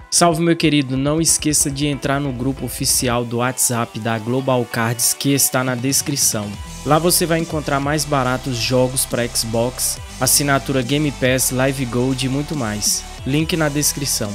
Salve, meu querido, não esqueça de entrar no grupo oficial do WhatsApp da Global Cards que está na descrição. Lá você vai encontrar mais baratos jogos para Xbox, assinatura Game Pass, Live Gold e muito mais. Link na descrição.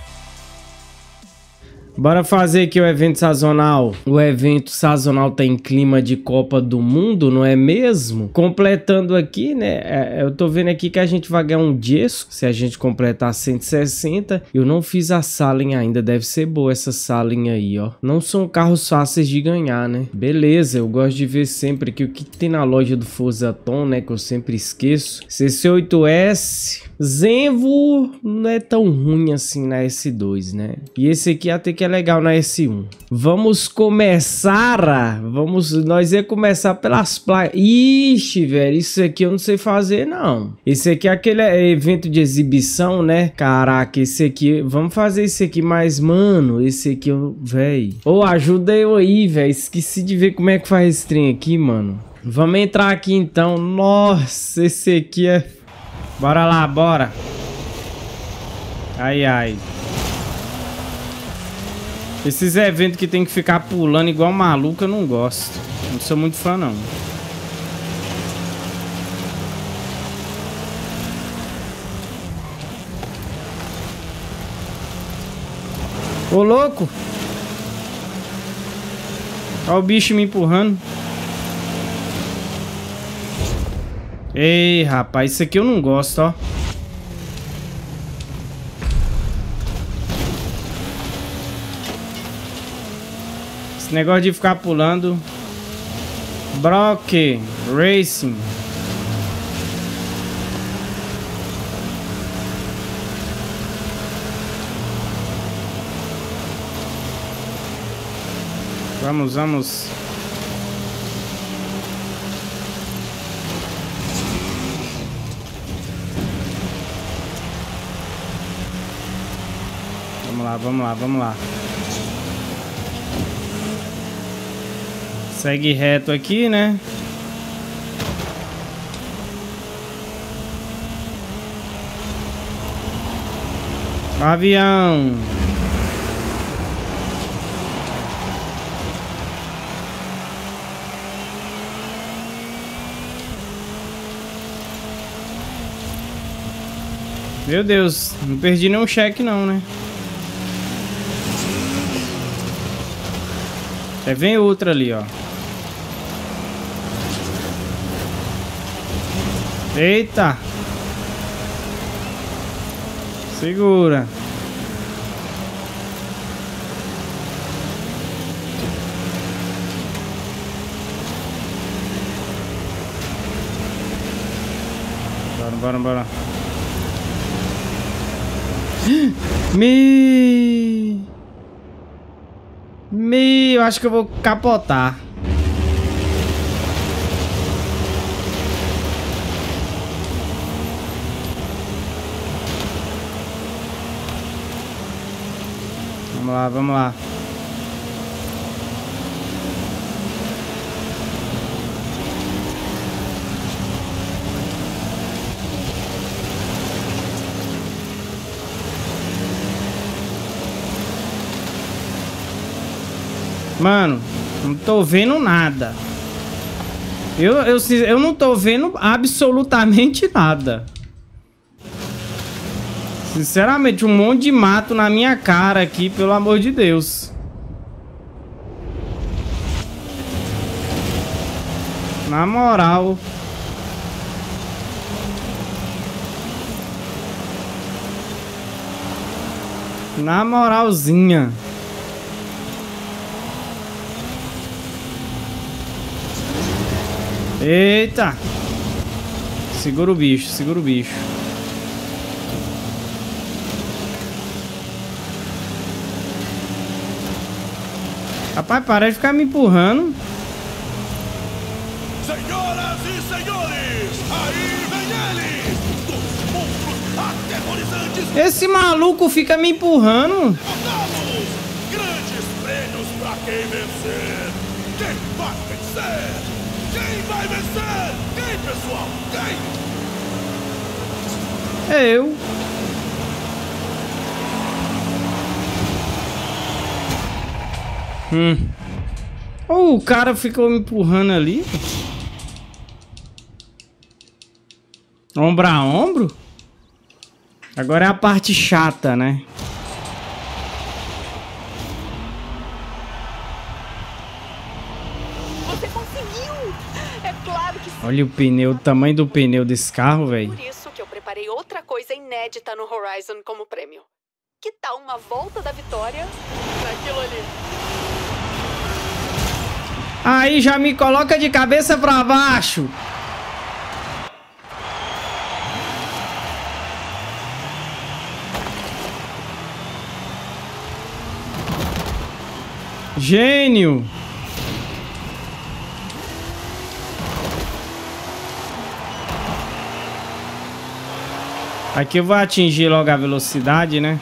Bora fazer aqui o evento sazonal. O evento sazonal tem clima de Copa do Mundo, não é mesmo? Completando aqui, né? Eu tô vendo aqui que a gente vai ganhar um gesso se a gente completar 160. Eu não fiz a salinha ainda, deve ser boa essa salinha aí, ó. Não são carros fáceis de ganhar, né? Beleza, eu gosto de ver sempre aqui o que tem na loja do Forza Tom, né? Que eu sempre esqueço. CC8S... Zenvo não é tão ruim assim na S2, né? E esse aqui até que é legal na S1. Vamos começar. Nós ia começar pelas placas. Ixi, velho, isso aqui eu não sei fazer, não. Esse aqui é aquele evento de exibição, né? Caraca, esse aqui... Vamos fazer esse aqui, mas, mano, esse aqui, velho... Ô, ajuda eu aí, velho. Esqueci de ver como é que faz esse trem aqui, mano. Vamos entrar aqui, então. Nossa, esse aqui é... Bora lá, bora. Ai, ai. Esses eventos que tem que ficar pulando igual maluco, eu não gosto. Não sou muito fã, não. Ô, louco. Olha o bicho me empurrando. Ei, rapaz, isso aqui eu não gosto, ó. Esse negócio de ficar pulando. Brock Racing. Vamos. Vamos lá. Segue reto aqui, né? Avião. Meu Deus, não perdi nenhum cheque não, né? Até vem outra ali, ó. Eita! Segura. Bora. Eu acho que eu vou capotar. Vamos lá. Mano, não tô vendo nada. Eu não tô vendo absolutamente nada. Sinceramente, um monte de mato na minha cara aqui, pelo amor de Deus. Na moral. Na moralzinha. Eita. Segura o bicho. Rapaz, para de ficar me empurrando. Senhoras e senhores, aí vem ele! Dos monstros aterrorizantes! Esse maluco fica me empurrando. Grandes prêmios pra quem vencer! Quem vai vencer? Quem vai vencer? Quem, pessoal? Quem? É eu. Oh, o cara ficou me empurrando ali. Ombro a ombro? Agora é a parte chata, né? Você conseguiu! É claro que sim. Olha o pneu, o tamanho do pneu desse carro, velho. Por isso que eu preparei outra coisa inédita no Horizon como prêmio. Que tal uma volta da vitória naquilo ali? Aí já me coloca de cabeça pra baixo. Gênio. Aqui eu vou atingir logo a velocidade, né?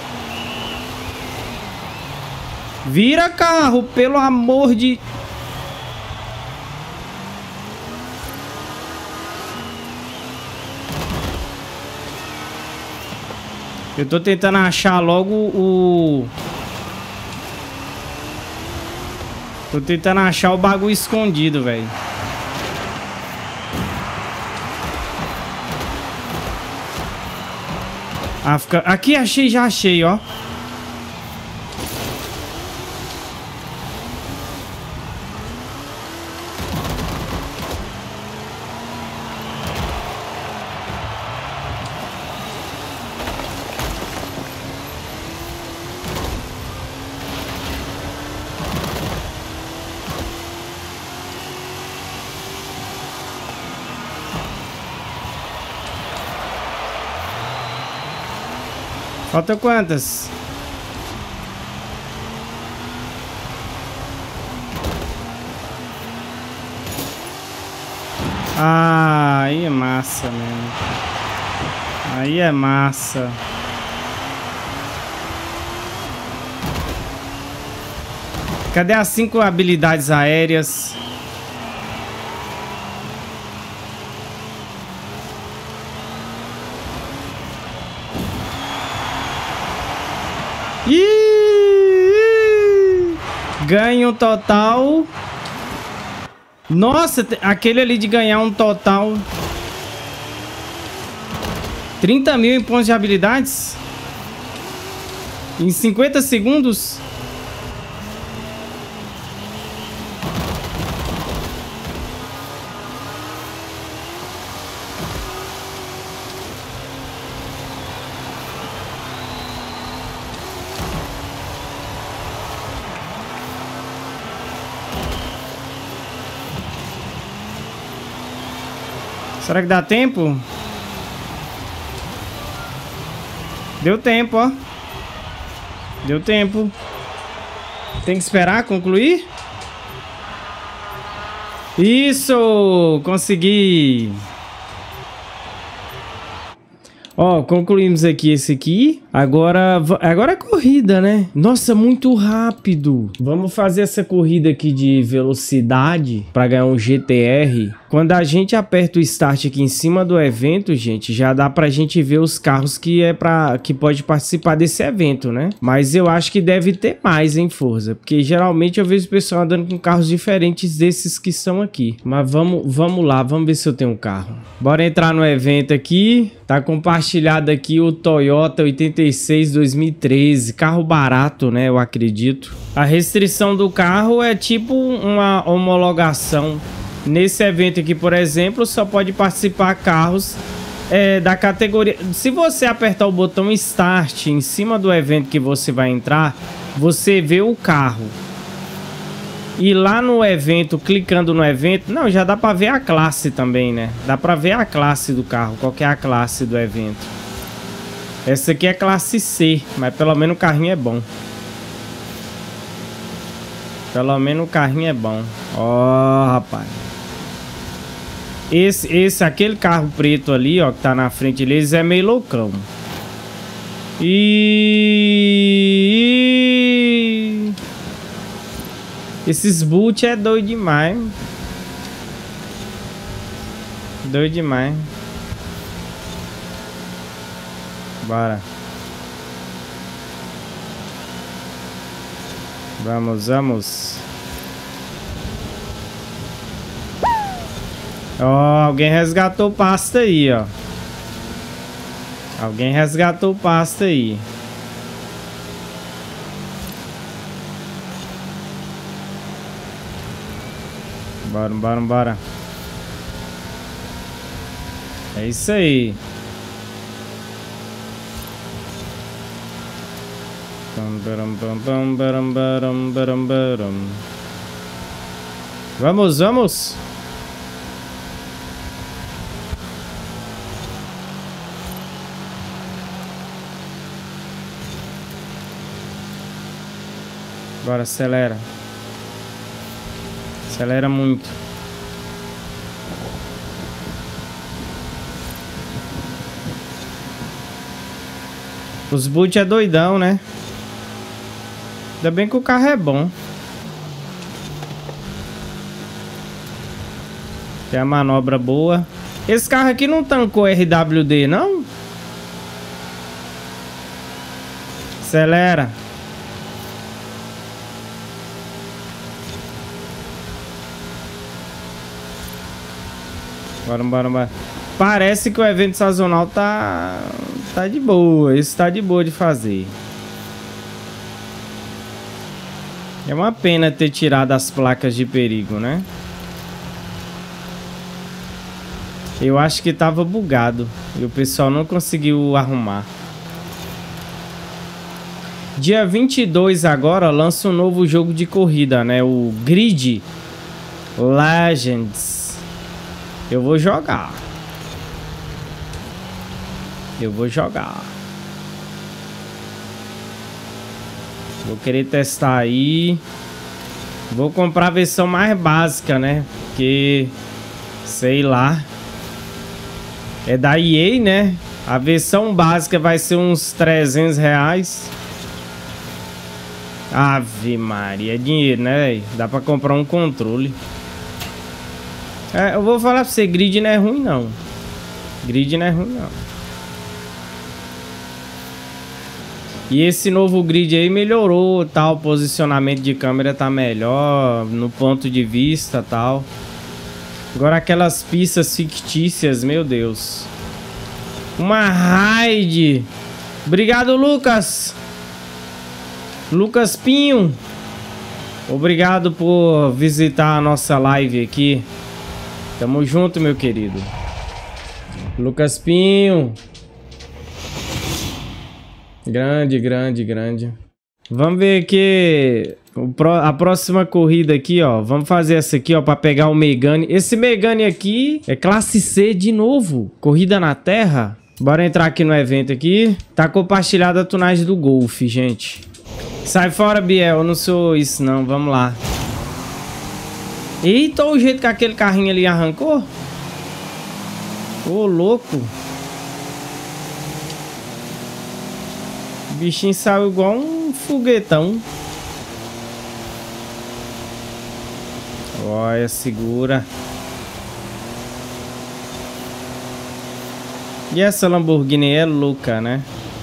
Vira carro, pelo amor de... Eu tô tentando achar logo o... Tô tentando achar o bagulho escondido, velho. Aqui achei, já achei, ó. Falta quantas? Ah, aí é massa mesmo. Aí é massa. Cadê as 5 habilidades aéreas? Ganha um total. Nossa, aquele ali de ganhar um total 30 mil em pontos de habilidades em 50 segundos. Será que dá tempo? Deu tempo, ó. Deu tempo. Tem que esperar concluir? Isso! Consegui! Ó, concluímos aqui esse aqui. Agora é corrida, né? Nossa, muito rápido. Vamos fazer essa corrida aqui de velocidade para ganhar um GTR. Quando a gente aperta o start aqui em cima do evento, gente, já dá pra gente ver os carros que pode participar desse evento, né? Mas eu acho que deve ter mais, hein, Forza? Porque geralmente eu vejo o pessoal andando com carros diferentes desses que são aqui. Mas vamos lá, vamos ver se eu tenho um carro. Bora entrar no evento aqui. Tá compartilhado aqui o Toyota 86 2013. Carro barato, né? Eu acredito. A restrição do carro é tipo uma homologação. Nesse evento aqui, por exemplo, só pode participar carros da categoria... Se você apertar o botão Start em cima do evento que você vai entrar, você vê o carro. E lá no evento, clicando no evento... Não, já dá pra ver a classe também, né? Dá pra ver a classe do carro, qual que é a classe do evento. Essa aqui é classe C, mas pelo menos o carrinho é bom. Pelo menos o carrinho é bom. Ó, rapaz. Aquele carro preto ali, ó, que tá na frente deles, é meio loucão. E... esses boot é doido demais. Doido demais. Bora. Vamos, vamos. Ó, alguém resgatou pasta aí, ó. Alguém resgatou pasta aí. Bora, bora, bora. É isso aí. Vamos, vamos. Bora, acelera. Acelera muito. Os boot é doidão, né? Ainda bem que o carro é bom. Tem a manobra boa. Esse carro aqui não tancou RWD, não? Acelera. Bora, bora, bora. Parece que o evento sazonal tá de boa. Isso tá de boa de fazer. É uma pena ter tirado as placas de perigo, né? Eu acho que tava bugado e o pessoal não conseguiu arrumar. Dia 22 agora lança um novo jogo de corrida, né? O Grid Legends. Eu vou jogar. Eu vou jogar. Vou querer testar aí. Vou comprar a versão mais básica, né? Porque, sei lá. É da EA, né? A versão básica vai ser uns R$300. Ave Maria, é dinheiro, né? Dá pra comprar um controle. Eu vou falar pra você, grid não é ruim, não. Grid não é ruim, não. E esse novo grid aí melhorou, tal. O posicionamento de câmera tá melhor, no ponto de vista, tal. Agora aquelas pistas fictícias, meu Deus. Uma raid. Obrigado, Lucas. Lucas Pinho. Obrigado por visitar a nossa live aqui. Tamo junto, meu querido. Lucas Pinho. Grande, grande, grande. Vamos ver aqui a próxima corrida aqui, ó. Vamos fazer essa aqui, ó, pra pegar o Megane. Esse Megane aqui é classe C de novo. Corrida na terra. Bora entrar aqui no evento aqui. Tá compartilhada a tunagem do Golf, gente. Sai fora, Biel. Eu não sou isso, não. Vamos lá. Eita, o jeito que aquele carrinho ali arrancou. Ô, louco. O bichinho saiu igual um foguetão. Olha, segura. E essa Lamborghini é louca, né?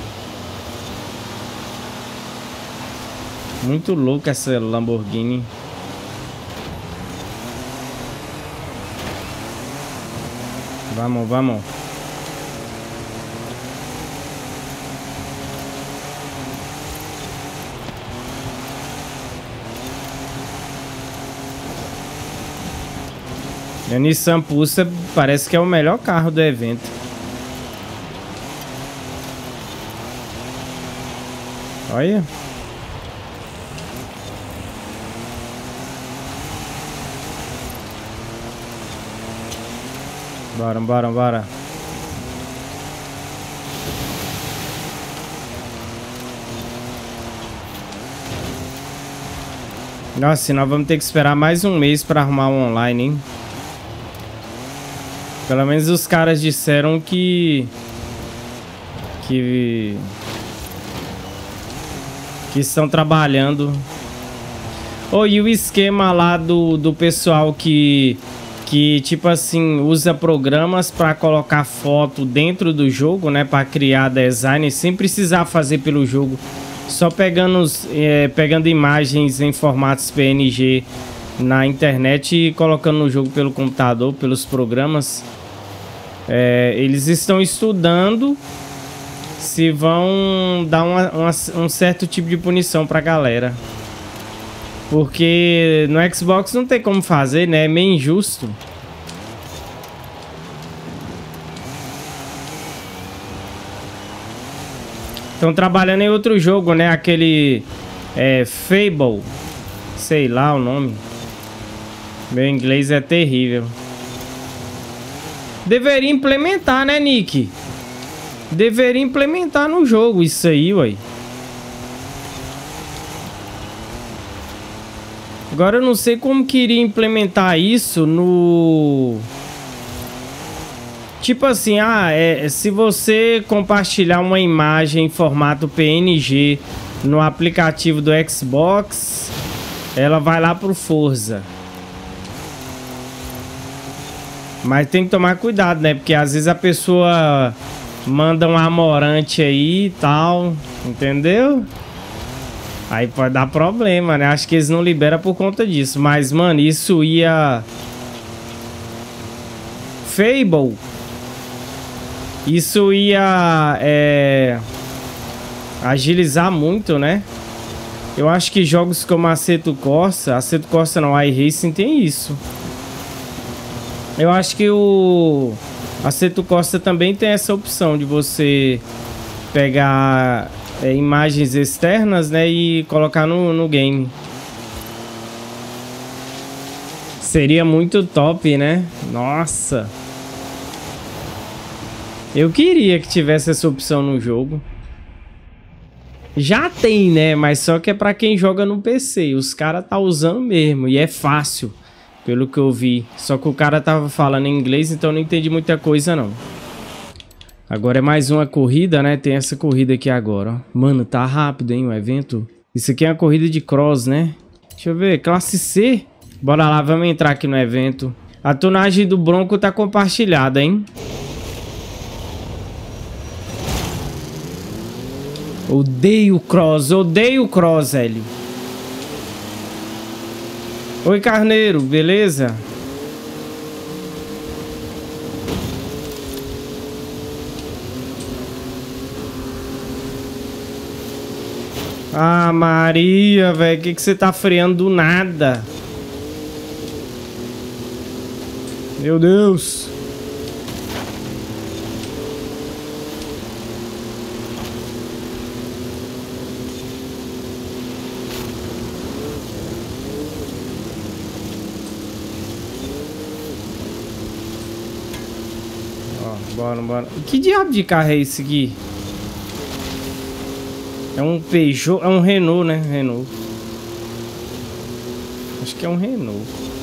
Muito louca essa Lamborghini. Vamos, vamos. A Nissan Pulsar parece que é o melhor carro do evento. Olha. Bora, bora, bora. Nossa, nós vamos ter que esperar mais um mês para arrumar o online, hein? Pelo menos os caras disseram que estão trabalhando. Oh, e o esquema lá do pessoal que tipo assim, usa programas para colocar foto dentro do jogo, né? Para criar design sem precisar fazer pelo jogo. só pegando imagens em formatos PNG na internet e colocando no jogo pelo computador, pelos programas. Eles estão estudando se vão dar um certo tipo de punição pra galera. Porque no Xbox não tem como fazer, né? É meio injusto. Estão trabalhando em outro jogo, né? Aquele Fable. Sei lá o nome. Meu inglês é terrível. Deveria implementar, né, Nick? Deveria implementar no jogo isso aí, ué. Agora eu não sei como queria implementar isso no... Tipo assim, se você compartilhar uma imagem em formato PNG no aplicativo do Xbox, ela vai lá pro Forza. Mas tem que tomar cuidado, né? Porque às vezes a pessoa manda um amorante aí e tal, entendeu? Aí pode dar problema, né? Acho que eles não liberam por conta disso. Mas, mano, isso ia... Fable. Isso ia agilizar muito, né? Eu acho que jogos como Assetto Corsa não, iRacing tem isso. Eu acho que o Assetto Corsa também tem essa opção de você pegar imagens externas, né, e colocar no game. Seria muito top, né? Nossa. Eu queria que tivesse essa opção no jogo. Já tem, né? Mas só que é pra quem joga no PC. Os caras tá usando mesmo. E é fácil, pelo que eu vi. Só que o cara tava falando em inglês, então eu não entendi muita coisa, não. Agora é mais uma corrida, né? Tem essa corrida aqui agora, ó. Mano, tá rápido, hein, o evento. Isso aqui é uma corrida de cross, né? Deixa eu ver, classe C. Bora lá, vamos entrar aqui no evento. A tonagem do Bronco tá compartilhada, hein? Odeio cross, velho. Oi, Carneiro, beleza? Ah, Maria, velho, que você tá freando do nada? Meu Deus. Bora. Que diabo de carro é esse aqui? É um Peugeot, é um Renault, né? Renault. Acho que é um Renault.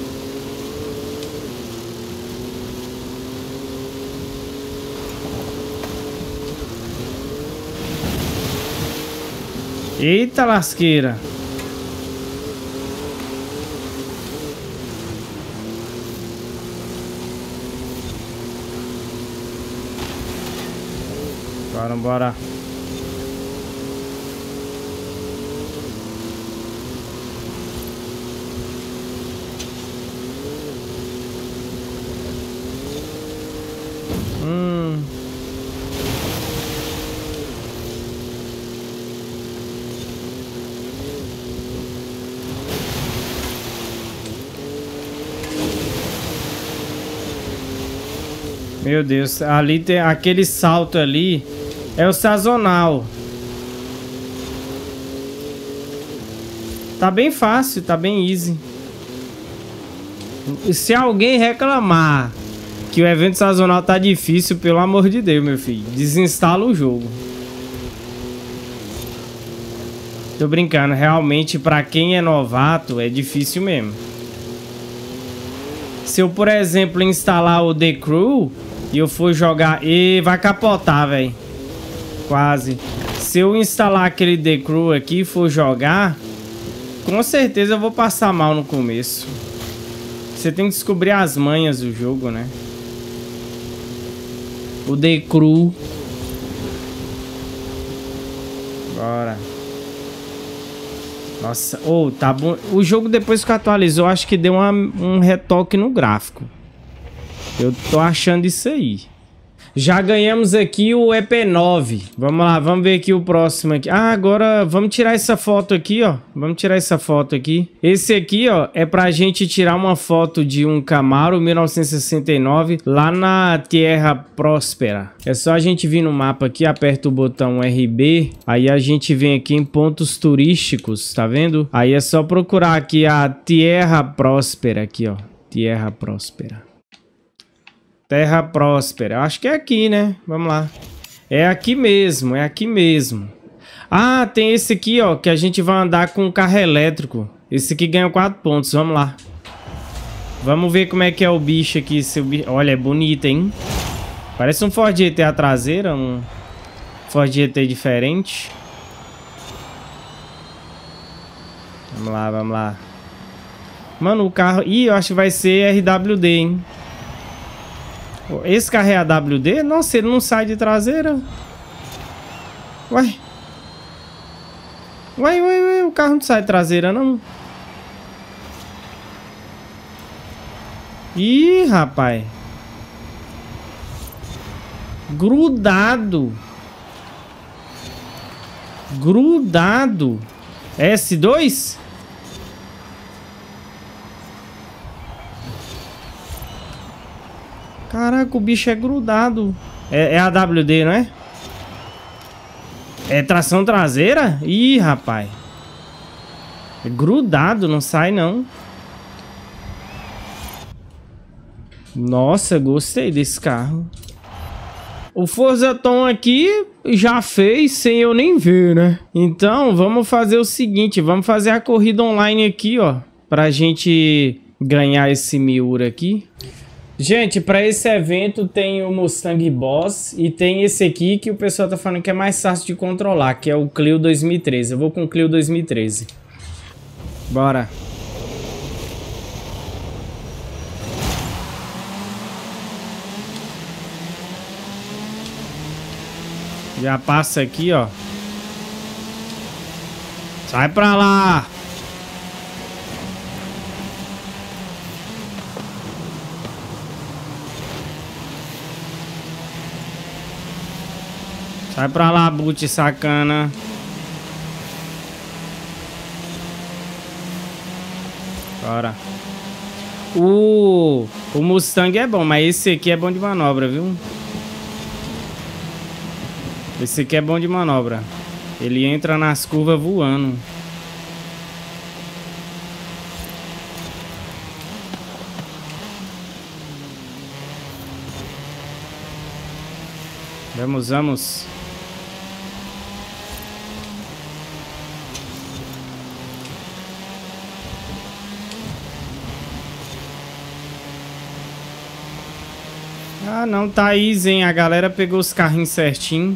Eita lasqueira. Bora. Meu Deus, ali tem aquele salto ali. É o sazonal. Tá bem fácil, tá bem easy. E se alguém reclamar que o evento sazonal tá difícil, pelo amor de Deus, meu filho, desinstala o jogo. Tô brincando, realmente pra quem é novato é difícil mesmo. Se eu, por exemplo, instalar o The Crew e eu for jogar... E vai capotar, velho. Quase. Se eu instalar aquele The Crew aqui e for jogar, com certeza eu vou passar mal no começo. Você tem que descobrir as manhas do jogo, né? O The Crew. Bora. Nossa, tá bom. O jogo depois que atualizou, acho que deu um retoque no gráfico. Eu tô achando isso aí. Já ganhamos aqui o EP9. Vamos lá, vamos ver aqui o próximo aqui. Ah, agora vamos tirar essa foto aqui, ó. Vamos tirar essa foto aqui. Esse aqui, ó, é pra gente tirar uma foto de um Camaro 1969 lá na Tierra Próspera. É só a gente vir no mapa aqui, aperta o botão RB. Aí a gente vem aqui em pontos turísticos, tá vendo? Aí é só procurar aqui a Tierra Próspera aqui, ó. Tierra Próspera. Terra Próspera. Acho que é aqui, né? Vamos lá. É aqui mesmo, é aqui mesmo. Ah, tem esse aqui, ó, que a gente vai andar com um carro elétrico. Esse aqui ganha 4 pontos, vamos lá. Vamos ver como é que é o bicho aqui. Olha, é bonito, hein? Parece um Ford GT a traseira, um Ford GT diferente. Vamos lá, vamos lá. Mano, o carro... Ih, eu acho que vai ser RWD, hein? Esse carro é AWD? Nossa, ele não sai de traseira. Uai. Uai, o carro não sai de traseira, não. Ih, rapaz. Grudado. Grudado. S2? Caraca, o bicho é grudado. É AWD, não é? É tração traseira? Ih, rapaz. É grudado, não sai não. Nossa, gostei desse carro. O Forza Tom aqui já fez sem eu nem ver, né? Então, vamos fazer o seguinte. Vamos fazer a corrida online aqui, ó. Pra gente ganhar esse Miura aqui. Gente, para esse evento tem o Mustang Boss e tem esse aqui que o pessoal tá falando que é mais fácil de controlar, que é o Clio 2013. Eu vou com o Clio 2013. Bora. Já passa aqui, ó. Sai pra lá. Sai pra lá, boot sacana. Bora. O Mustang é bom, mas esse aqui é bom de manobra, viu? Esse aqui é bom de manobra. Ele entra nas curvas voando. Vamos. Ah, não, tá easy, hein? A galera pegou os carrinhos certinho.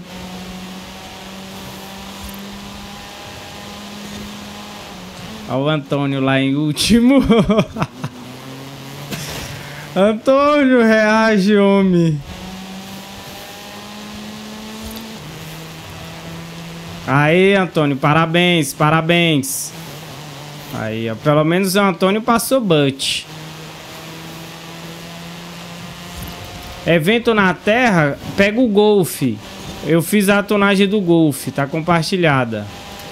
Olha o Antônio lá em último. Antônio, reage, homem. Aí, Antônio, parabéns. Aí, ó, pelo menos o Antônio passou butt. Evento na Terra, pega o Golf. Eu fiz a tonagem do Golf, tá compartilhada.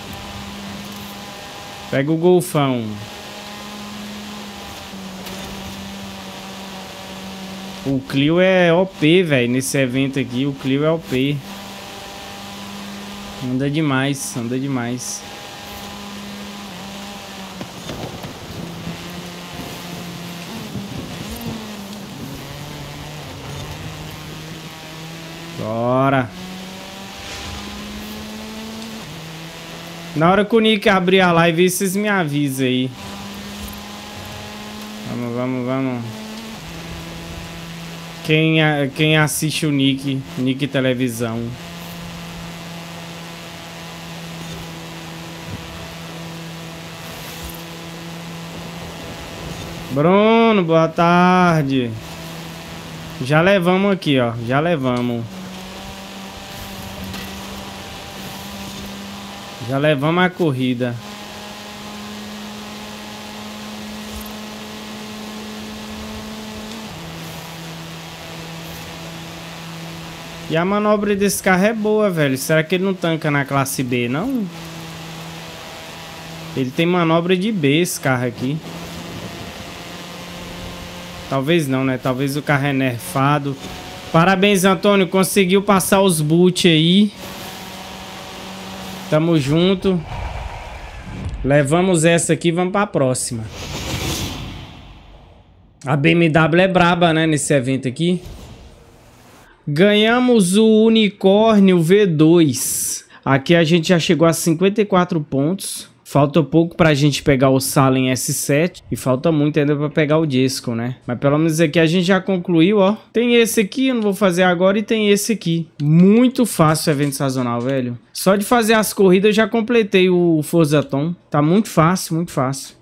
Pega o Golfão. O Clio é OP, velho. Nesse evento aqui, o Clio é OP. Anda demais, Bora. Na hora que o Nick abrir a live, vocês me avisam aí. Vamos. Quem assiste o Nick Televisão. Bruno, boa tarde. Já levamos aqui, ó. Já levamos a corrida. E a manobra desse carro é boa, velho. Será que ele não tanca na classe B, não? Ele tem manobra de B, esse carro aqui. Talvez não, né? Talvez o carro é nerfado. Parabéns, Antônio. Conseguiu passar os boot aí. Tamo junto. Levamos essa aqui, vamos pra próxima. A BMW é braba, né? Nesse evento aqui. Ganhamos o unicórnio V2. Aqui a gente já chegou a 54 pontos. Falta pouco pra gente pegar o Salem S7. E falta muito ainda pra pegar o Jesco, né? Mas pelo menos aqui a gente já concluiu, ó. Tem esse aqui, eu não vou fazer agora. E tem esse aqui. Muito fácil o evento sazonal, velho. Só de fazer as corridas eu já completei o Forzaton. Tá muito fácil, muito fácil.